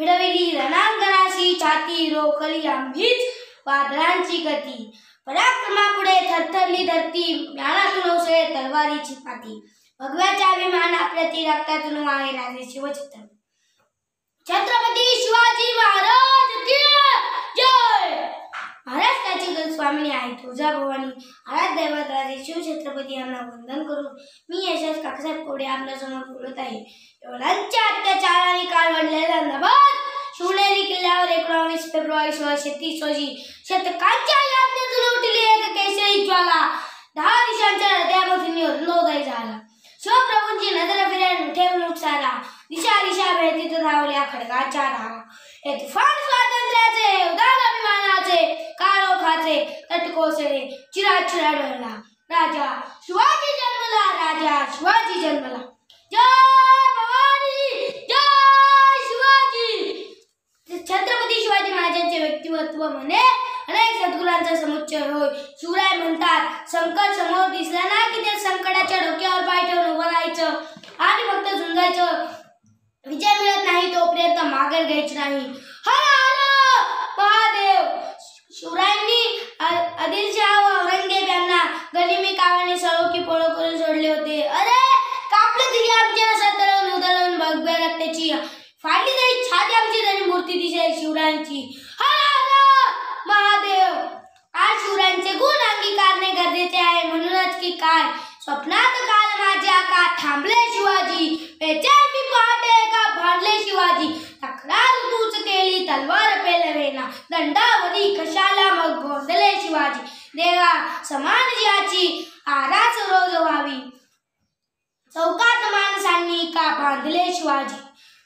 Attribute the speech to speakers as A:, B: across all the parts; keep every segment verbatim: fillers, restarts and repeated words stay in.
A: फिरविली रणांगणाशी छाती, रोखली आम्हीच वादळांची गती. पराक्रमापुढे थरथरली धरती, ज्ञानातून ओसळे तलवारीची पाती. भगव्याच्या अभिमान आपल्यातील रक्तातून आहे राजे शिवछत्रपती. छत्रपती शिवाजी महाराज की जय. महाराष्ट्राची स्वामिनी आई तुळजाभवानी, आराध्य दैवत राजे शिवछत्रपती यांना वंदन करून मी यशस काकासाहेब कोडे आपल्या समोर बोलत आहे. येवलांच्या अत्याचाराने काळवंडलेला नवाब शिवनेरी किल्ल्यावर एकोणावीस फेब्रुवारी सोळाशे तीस रोजी शतकांच्या यातनेतून उठली एक केसरी ज्वाला. दहा दिशांच्या हृदयामध्ये नोंदही झाला. शिवप्रभूंची नजर फिरून ठेवून सारा, दिशा दिशा भेटीत धावल्या खडगाच्या धावा. हे तुफान स्वातंत्र्याचे, उदार अभिमानाचे, काळोखाचे तट कोसळले, चिराचिरा डोलला. राजा शिवाजी जन्मला, राजा शिवाजी जन्मला. जय भवानी, जय शिवाजी. छत्रपती शिवाजी महाराजांचे व्यक्तिमत्व म्हणे अनेक सद्गुणांचा समुच्चय होय. शिवराय म्हणतात, संकट समोर दिसला ना की त्या संकटाच्या डोक्यावर पाय ठेवून उभं राहायचं आणि फक्त झुंजायचं. विजय मिळत नाही तोपर्यंत माघार घ्यायची नाही. हर हर महादेव. शिवरायांनी आदिलशाह व औरंगजेब यांना गनिमी कावाने सळो पोळो करून सोडले होते. अरे कापले तरी आमच्या नसतळून उधळून भगव्या रक्ताची, फाडली तरी छाती आमची तरी मूर्ती दिसेल शिवरायांची. हर हर महादेव. आज शिवरायांचे गुण अंगीकारणे गरजेचे आहे. म्हणूनच की काय स्वप्नात काल माझ्या का थांबले शिवाजी, बेचैन मी पहाटे का भांडले शिवाजी. तक्रार तूच केली तलवार पेलवेना, दंडावली कशाला मग भोंदले शिवाजी. देवा समान ज्याची आराच रोज व्हावी, चौकात माणसांनी का बांधले शिवाजी.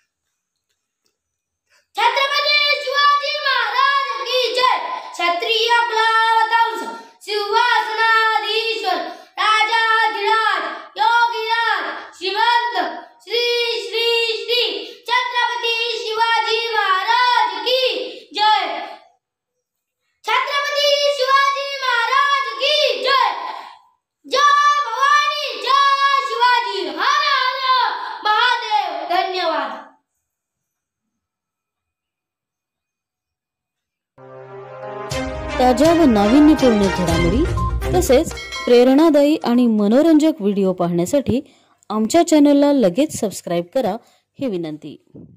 A: छत्रपती शिवाजी महाराज की जय. क्षत्रिय कुलावतंस सिंहासनाधीश्वर राजाधिराज योगीराज श्रीमंत श्री श्री श्री छत्रपती शिवाजी महाराज की जय. छत्रपती शिवाजी महाराज की जय. जय भवानी, जय शिवाजी. हर हर महादेव. धन्यवाद.
B: ताज्या व नाविन्यपूर्ण घडामोडी तसेच प्रेरणादायी आणि मनोरंजक व्हिडिओ पाहण्यासाठी आमच्या चॅनलला लगेच सबस्क्राईब करा ही विनंती.